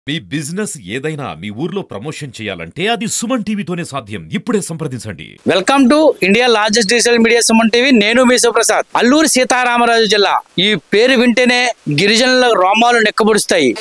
మీ business ఏదైనా మీ ఊర్లో promotion చేయాలంటే అది సుమన్ టీవీతోనే సాధ్యం. ఇప్పుడే సంప్రదించండి. Welcome to India largest digital media Suman TV. నేను మీ సుప్రసాద్. అల్లూరి సీతారామరాజు జిల్లా. ఈ పేరు వింటేనే గిరిజనుల రోమాలు నెక్కబొడుస్తాయి.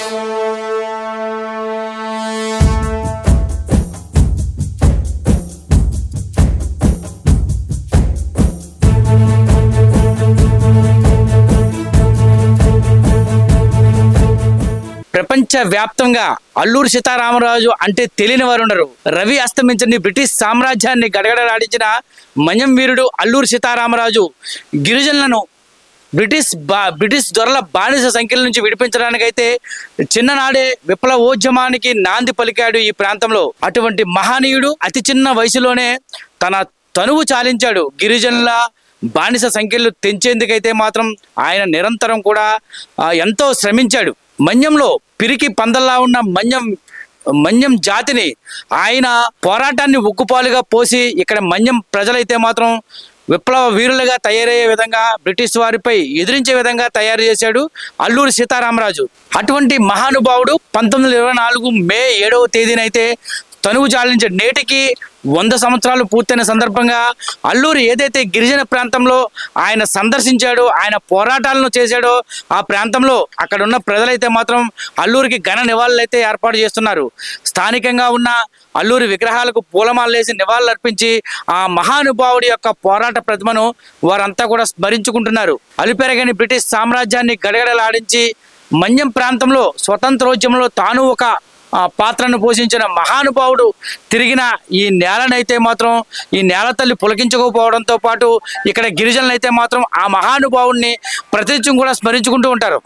ప్రపంచ వ్యాప్తంగా అల్లూరి సీతారామరాజు అంటే తెలియని వారు ఉండరు. రవి అస్తమించని బ్రిటిష్ సామ్రాజ్యాన్ని గడగడలాడించిన మన్యం వీరుడు అల్లూరి సీతారామరాజు గిరిజనులను బ్రిటిష్ దొరల బానిస సంఖ్యల నుంచి విడిపించడానికైతే చిన్ననాడే విప్లవోద్యమానికి నాంది పలికాడు ఈ ప్రాంతంలో. అటువంటి మహనీయుడు అతి చిన్న వయసులోనే తన తనువు చాలించాడు. గిరిజనుల బానిస సంఖ్యలు తెంచేందుకైతే మాత్రం ఆయన నిరంతరం కూడా ఎంతో శ్రమించాడు. మన్యంలో పిరికి పందల్లా ఉన్న మన్యం జాతిని ఆయన పోరాటాన్ని ఉక్కుపాలుగా పోసి ఇక్కడ మన్యం ప్రజలైతే మాత్రం విప్లవ వీరులుగా తయారయ్యే విధంగా బ్రిటిష్ వారిపై ఎదిరించే విధంగా తయారు చేశాడు అల్లూరి సీతారామరాజు. అటువంటి మహానుభావుడు 1924 మే 7వ తేదీనైతే తనువు చాలించాడు. నేటికి 100 సంవత్సరాలు పూర్తయిన సందర్భంగా అల్లూరి ఏదైతే గిరిజన ప్రాంతంలో ఆయన సందర్శించాడో, ఆయన పోరాటాలను చేశాడో, ఆ ప్రాంతంలో అక్కడ ఉన్న ప్రజలైతే మాత్రం అల్లూరికి ఘన నివాళులు అయితే ఏర్పాటు చేస్తున్నారు. స్థానికంగా ఉన్న అల్లూరి విగ్రహాలకు పూలమాలేసి నివాళులు అర్పించి ఆ మహానుభావుడి యొక్క పోరాట ప్రతిమను వారంతా కూడా స్మరించుకుంటున్నారు. అలుపెరగని బ్రిటిష్ సామ్రాజ్యాన్ని గడగడలాడించి మన్యం ప్రాంతంలో స్వతంత్రోద్యమంలో తాను ఒక పాత్రను పోషించిన మహానుభావుడు తిరిగిన ఈ నేలనైతే మాత్రం ఈ నేల తల్లి పులకించకపోవడంతో పాటు ఇక్కడ గిరిజనులు అయితే మాత్రం ఆ మహానుభావుడిని ప్రతినిత్యం కూడా స్మరించుకుంటూ ఉంటారు.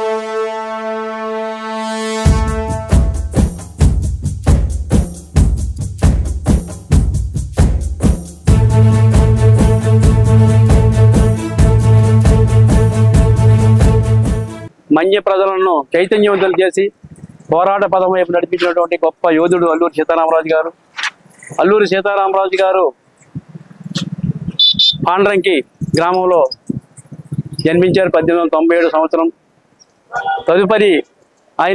మన్య ప్రజలను చైతన్యవంతులు చేసి పోరాట పదం వైపు నడిపించినటువంటి గొప్ప యోధుడు అల్లూరి సీతారామరాజు గారు. అల్లూరి సీతారామరాజు గారు పాండ్రంకి గ్రామంలో జన్మించారు 1897 సంవత్సరం. తదుపరి ఆయన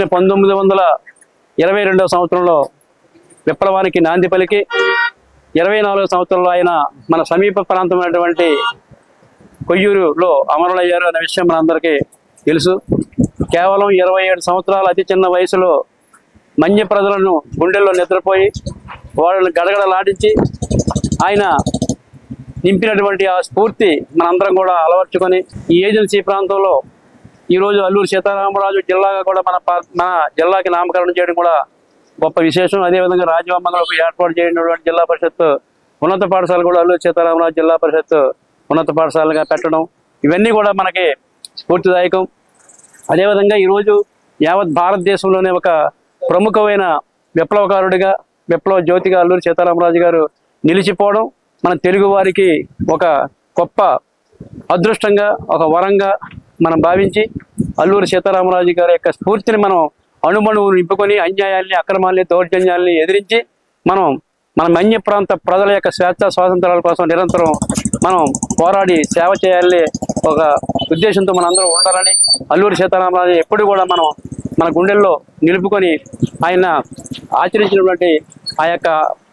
1922 సంవత్సరంలో విప్లవానికి నాంది పలికి 24 సంవత్సరంలో ఆయన మన సమీప ప్రాంతమైనటువంటి కొయ్యూరులో అమరులయ్యారు అనే విషయం మనందరికీ తెలుసు. కేవలం 27 సంవత్సరాల అతి చిన్న వయసులో మన్య ప్రజలను గుండెల్లో నిద్రపోయి వాళ్ళని గడగడలాడించి ఆయన నింపినటువంటి ఆ స్ఫూర్తి మనందరం కూడా అలవర్చుకొని ఈ ఏజెన్సీ ప్రాంతంలో ఈరోజు అల్లూరి సీతారామరాజు జిల్లాగా కూడా మన జిల్లాకి నామకరణం చేయడం కూడా గొప్ప విశేషం. అదేవిధంగా రాజవమ్మగలకు ఏర్పాటు చేయనటువంటి జిల్లా పరిషత్ ఉన్నత పాఠశాల కూడా అల్లూరి సీతారామరాజు జిల్లా పరిషత్ ఉన్నత పాఠశాలగా పెట్టడం ఇవన్నీ కూడా మనకి స్ఫూర్తిదాయకం. అదేవిధంగా ఈరోజు యావత్ భారతదేశంలోనే ఒక ప్రముఖమైన విప్లవకారుడిగా విప్లవ జ్యోతిగా అల్లూరి సీతారామరాజు గారు నిలిచిపోవడం మన తెలుగు వారికి ఒక గొప్ప అదృష్టంగా ఒక వరంగా మనం భావించి అల్లూరి సీతారామరాజు గారి యొక్క స్ఫూర్తిని మనం అణుమణువు నింపుకొని అన్యాయాల్ని అక్రమాల్ని దౌర్జన్యాల్ని ఎదిరించి మన మన్య ప్రాంత ప్రజల యొక్క స్వాతంత్రాల కోసం నిరంతరం మనం పోరాడి సేవ చేయాలని ఒక ఉద్దేశంతో మనందరం ఉండాలని అల్లూరి సీతారామరాజు ఎప్పుడు కూడా మన గుండెల్లో నిలుపుకొని ఆయన ఆచరించినటువంటి ఆ యొక్క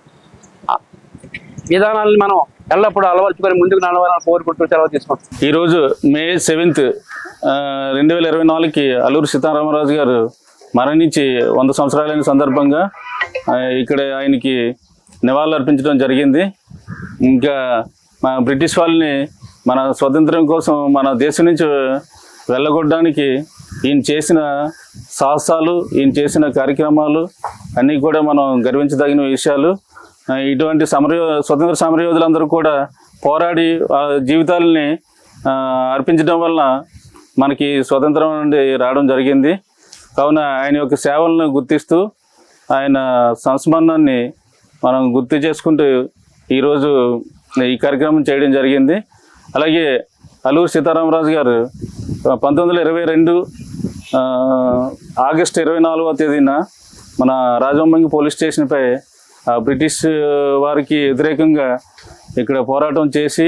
విధానాలను మనం ఎల్లప్పుడూ అలవర్చుకొని ముందుకు నడవాలని కోరుకుంటూ సెలవు తీసుకుంటాం. ఈరోజు మే 7, 2024కి అల్లూరి సీతారామరాజు గారు మరణించి 100 సంవత్సరాలైన సందర్భంగా ఇక్కడ ఆయనకి నివాళులు అర్పించడం జరిగింది. ఇంకా బ్రిటిష్ వాళ్ళని మన స్వతంత్రం కోసం మన దేశం నుంచి వెళ్ళగొట్టడానికి ఈయన చేసిన సాహసాలు, ఈయన చేసిన కార్యక్రమాలు అన్నీ కూడా మనం గర్వించదగిన విషయాలు. ఇటువంటి స్వతంత్ర సమరయోధులందరూ కూడా పోరాడి జీవితాలని అర్పించడం వలన మనకి స్వతంత్రం నుండి రావడం జరిగింది. కావున ఆయన యొక్క సేవలను గుర్తిస్తూ ఆయన సంస్మరణాన్ని మనం గుర్తు చేసుకుంటూ ఈరోజు ఈ కార్యక్రమం చేయడం జరిగింది. అలాగే అల్లూరి సీతారామరాజు గారు 1922 ఆగస్టు 24వ తేదీన మన రాజవొమ్మంగి పోలీస్ స్టేషన్పై బ్రిటిష్ వారికి వ్యతిరేకంగా ఇక్కడ పోరాటం చేసి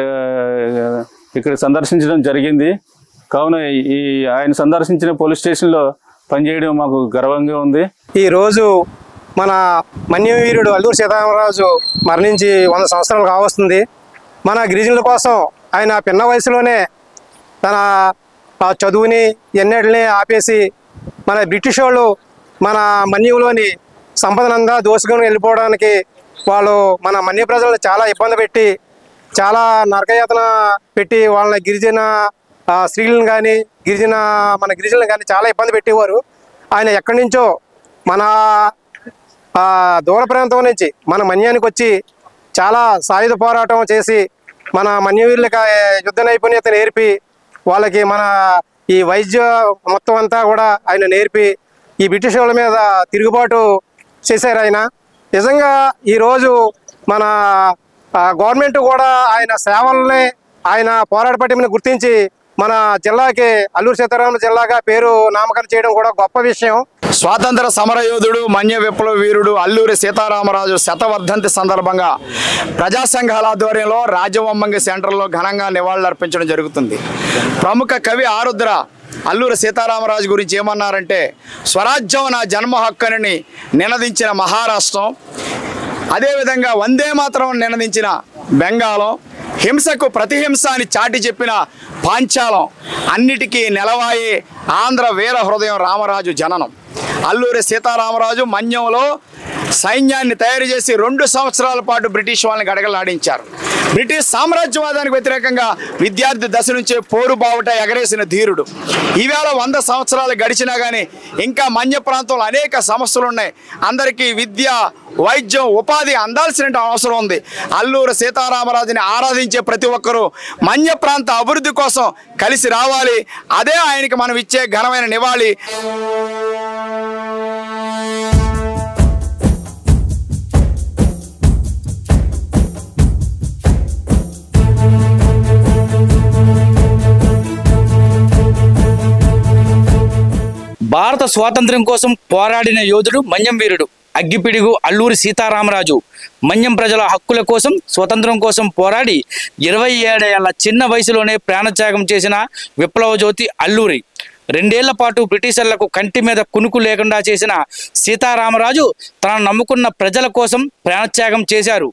ఇక్కడ సందర్శించడం జరిగింది. కావున ఆయన సందర్శించిన పోలీస్ స్టేషన్లో పనిచేయడం మాకు గర్వంగా ఉంది. ఈరోజు మన మన్యవీరుడు అల్లూరి సీతారామరాజు మరణించి 100 సంవత్సరాలు కావస్తుంది. మన గిరిజనుల కోసం ఆయన పిన్న వయసులోనే తన చదువుని ఎన్నటిని ఆపేసి మన బ్రిటిష్ వాళ్ళు మన మన్యంలోని సంపదనంతా దోసుకొని వెళ్ళిపోవడానికి వాళ్ళు మన మన్య ప్రజలను చాలా ఇబ్బంది పెట్టి చాలా నరకయాతన పెట్టి వాళ్ళని గిరిజన స్త్రీలను కానీ మన గిరిజనులను కానీ చాలా ఇబ్బంది పెట్టేవారు. ఆయన ఎక్కడి నుంచో మన దూర ప్రాంతం నుంచి మన మన్యానికి వచ్చి చాలా సాయుధ పోరాటం చేసి మన మన్యవీరులకు యుద్ధ నైపుణ్యత నేర్పి వాళ్ళకి మన ఈ వైద్య మొత్తం అంతా కూడా ఆయన నేర్పి ఈ బ్రిటిష్ వాళ్ళ మీద తిరుగుబాటు చేశారు. ఆయన నిజంగా ఈరోజు మన గవర్నమెంట్ కూడా ఆయన సేవల్ని ఆయన పోరాట పటిమని గుర్తించి మన జిల్లాకి అల్లూరి సీతారామరాజు జిల్లాగా పేరు నామకరణం చేయడం కూడా గొప్ప విషయం. స్వాతంత్ర సమరయోధుడు మన్య విప్లవ వీరుడు అల్లూరి సీతారామరాజు శతవర్ధంతి సందర్భంగా ప్రజా సంఘాల ఆధ్వర్యంలో రాజవొమ్మంగి సెంటర్లో ఘనంగా నివాళులర్పించడం జరుగుతుంది. ప్రముఖ కవి ఆరుద్ర అల్లూరి సీతారామరాజు గురించి ఏమన్నారంటే, స్వరాజ్యం నా జన్మ హక్కుని నినదించిన మహారాష్ట్రం, అదేవిధంగా వందే మాతరం నినదించిన బెంగాలం, హింసకు ప్రతిహింస అని చాటి చెప్పిన పాంచాలం, అన్నిటికీ నెలవాయి ఆంధ్ర వీర హృదయం రామరాజు జననం. అల్లూరి సీతారామరాజు మన్యంలో సైన్యాన్ని తయారు చేసి 2 సంవత్సరాల పాటు బ్రిటిష్ వాళ్ళని గడగలాడించారు. బ్రిటిష్ సామ్రాజ్యవాదానికి వ్యతిరేకంగా విద్యార్థి దశ నుంచే పోరు బావుట ఎగరేసిన ధీరుడు. ఈవేళ 100 సంవత్సరాలు గడిచినా కానీ ఇంకా మన్య ప్రాంతంలో అనేక సమస్యలు ఉన్నాయి. అందరికీ విద్య, వైద్యం, ఉపాధి అందాల్సిన అవసరం ఉంది. అల్లూరి సీతారామరాజుని ఆరాధించే ప్రతి ఒక్కరూ మన్య ప్రాంత అభివృద్ధి కోసం కలిసి రావాలి. అదే ఆయనకి మనం ఇచ్చే ఘనమైన నివాళి. భారత స్వాతంత్ర్యం కోసం పోరాడిన యోధుడు మన్యం వీరుడు అగ్గిపిడుగు అల్లూరి సీతారామరాజు. మన్యం ప్రజల హక్కుల కోసం, స్వతంత్రం కోసం పోరాడి 27 ఏళ్ల చిన్న వయసులోనే ప్రాణత్యాగం చేసిన విప్లవ జ్యోతి అల్లూరి. 2 ఏళ్ల పాటు బ్రిటిషర్లకు కంటి మీద కునుకు లేకుండా చేసిన సీతారామరాజు తనను నమ్ముకున్న ప్రజల కోసం ప్రాణత్యాగం చేశారు.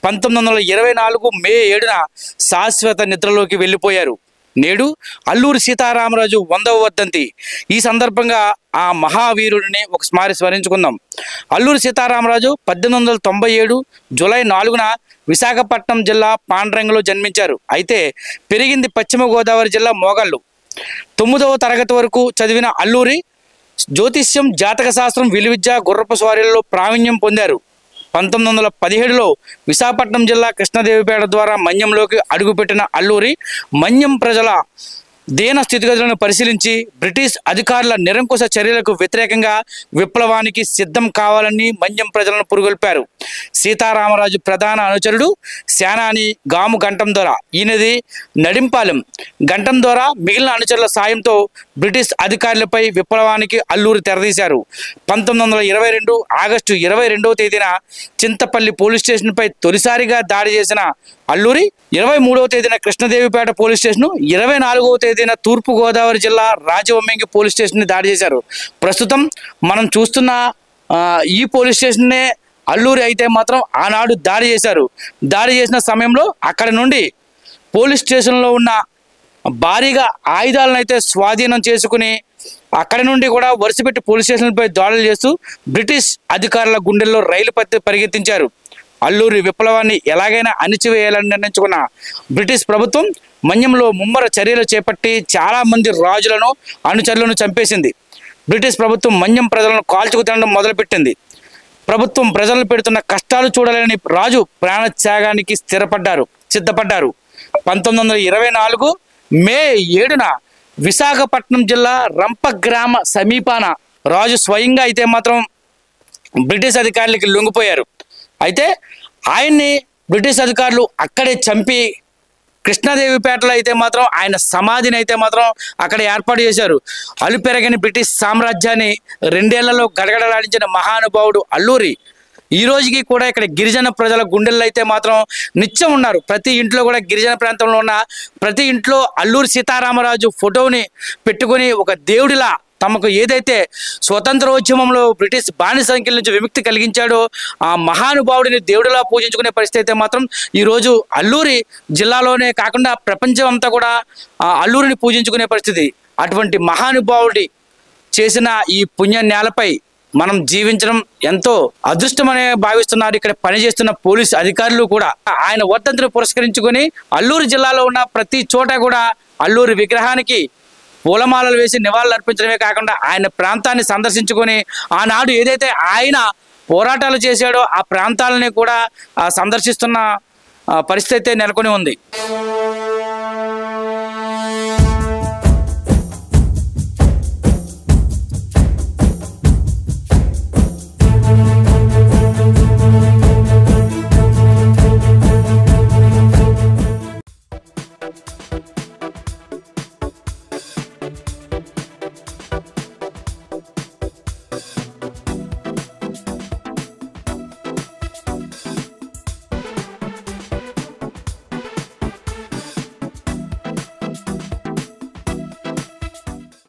1924 మే 7న శాశ్వత నిద్రలోకి వెళ్ళిపోయారు. నేడు అల్లూరి సీతారామరాజు 100వ వర్ధంతి. ఈ సందర్భంగా ఆ మహావీరుడిని ఒకసారి స్మరించుకుందాం. అల్లూరి సీతారామరాజు 1897 జూలై 4న విశాఖపట్నం జిల్లా పాండ్రంగలో జన్మించారు. అయితే పెరిగింది పశ్చిమ గోదావరి జిల్లా మోగళ్ళు. 9వ తరగతి వరకు చదివిన అల్లూరి జ్యోతిష్యం, జాతక శాస్త్రం, విలువిద్య, గుర్రపు స్వారీలలో ప్రావీణ్యం పొందారు. 1917లో విశాఖపట్నం జిల్లా కృష్ణదేవిపేట ద్వారా మన్యంలోకి అడుగుపెట్టిన అల్లూరి మన్యం ప్రజల దీన స్థితిగతులను పరిశీలించి బ్రిటిష్ అధికారుల నిరంకుశ చర్యలకు వ్యతిరేకంగా విప్లవానికి సిద్ధం కావాలని మన్యం ప్రజలను పురుగొల్పారు. సీతారామరాజు ప్రధాన అనుచరుడు సేనాని గాము గంటం దొర. ఈయనది నడింపాలెం. గంటం దొర మిగిలిన అనుచరుల సాయంతో బ్రిటిష్ అధికారులపై విప్లవానికి అల్లూరి తెరదీశారు. 1922 ఆగస్టు 22వ తేదీన చింతపల్లి పోలీస్ స్టేషన్పై తొలిసారిగా దాడి చేసిన అల్లూరి 23వ తేదీన కృష్ణదేవిపేట పోలీస్ స్టేషన్, 24వ తేదీన తూర్పు గోదావరి జిల్లా రాజవొమ్మంగి పోలీస్ స్టేషన్ దాడి చేశారు. ప్రస్తుతం మనం చూస్తున్న ఈ పోలీస్ స్టేషన్నే అల్లూరి అయితే మాత్రం ఆనాడు దాడి చేశారు. దాడి చేసిన సమయంలో అక్కడ నుండి పోలీస్ స్టేషన్లో ఉన్న భారీగా ఆయుధాలను అయితే స్వాధీనం చేసుకుని అక్కడి నుండి కూడా వరుసపెట్టి పోలీస్ స్టేషన్లపై దాడులు చేస్తూ బ్రిటిష్ అధికారుల గుండెల్లో రైలు పత్తి పరిగెత్తించారు. అల్లూరి విప్లవాన్ని ఎలాగైనా అణిచివేయాలని నిర్ణయించుకున్న బ్రిటిష్ ప్రభుత్వం మన్యంలో ముమ్మర చర్యలు చేపట్టి చాలా మంది రాజులను, అనుచరులను చంపేసింది. బ్రిటిష్ ప్రభుత్వం మన్యం ప్రజలను కాల్చుకు తినడం మొదలుపెట్టింది. ప్రభుత్వం ప్రజలను పెడుతున్న కష్టాలు చూడాలని రాజు ప్రాణత్యాగానికి సిద్ధపడ్డారు. 1924 మే 7న విశాఖపట్నం జిల్లా రంప గ్రామ సమీపాన రాజు స్వయంగా అయితే మాత్రం బ్రిటిష్ అధికారులకి లొంగిపోయారు. అయితే ఆయన్ని బ్రిటిష్ అధికారులు అక్కడే చంపి కృష్ణదేవిపేటలో అయితే మాత్రం ఆయన సమాధిని అయితే మాత్రం అక్కడ ఏర్పాటు చేశారు. అలుపెరగని బ్రిటిష్ సామ్రాజ్యాన్ని 2 ఏళ్లలో గడగడలాడించిన మహానుభావుడు అల్లూరి ఈ రోజుకి కూడా ఇక్కడ గిరిజన ప్రజల గుండెల్లో అయితే మాత్రం నిత్యం ఉన్నారు. ప్రతి ఇంట్లో కూడా గిరిజన ప్రాంతంలో ఉన్న ప్రతి ఇంట్లో అల్లూరి సీతారామరాజు ఫోటోని పెట్టుకుని ఒక దేవుడిలా తమకు ఏదైతే స్వతంత్రోద్యమంలో బ్రిటిష్ బానిసంఖ్యల నుంచి విముక్తి కలిగించాడో ఆ మహానుభావుడిని దేవుడిలా పూజించుకునే పరిస్థితి అయితే మాత్రం ఈరోజు అల్లూరి జిల్లాలోనే కాకుండా ప్రపంచం అంతా కూడా అల్లూరిని పూజించుకునే పరిస్థితి. అటువంటి మహానుభావుడి చేసిన ఈ పుణ్య నేలపై మనం జీవించడం ఎంతో అదృష్టమనే భావిస్తున్నారు ఇక్కడ పనిచేస్తున్న పోలీసు అధికారులు కూడా. ఆయన వర్ధంతిని పురస్కరించుకొని అల్లూరు జిల్లాలో ఉన్న ప్రతి చోట కూడా అల్లూరి విగ్రహానికి పూలమాలలు వేసి నివాళులు అర్పించడమే కాకుండా ఆయన ప్రాంతాన్ని సందర్శించుకొని ఆనాడు ఏదైతే ఆయన పోరాటాలు చేశాడో ఆ ప్రాంతాలని కూడా సందర్శిస్తున్న పరిస్థితి అయితే నెలకొని ఉంది.